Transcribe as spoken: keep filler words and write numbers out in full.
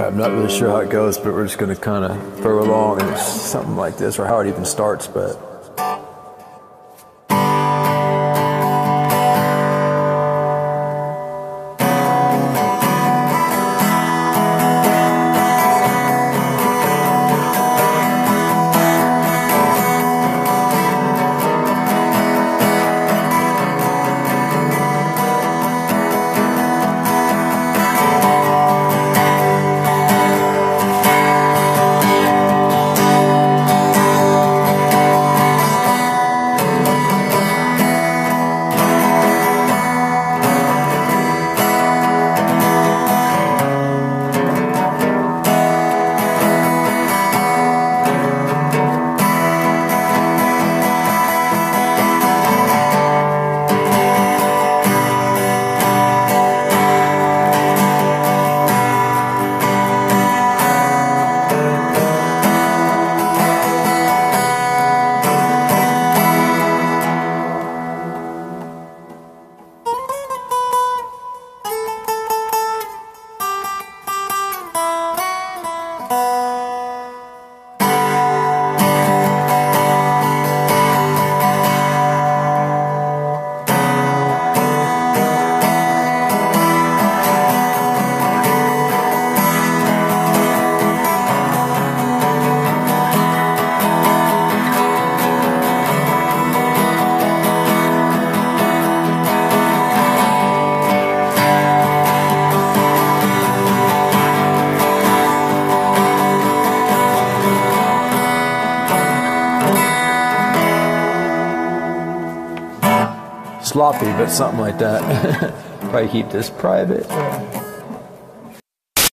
I'm not really sure how it goes, but we're just going to kind of throw along and it's something like this, or how it even starts, but sloppy, but something like that. Probably keep this private.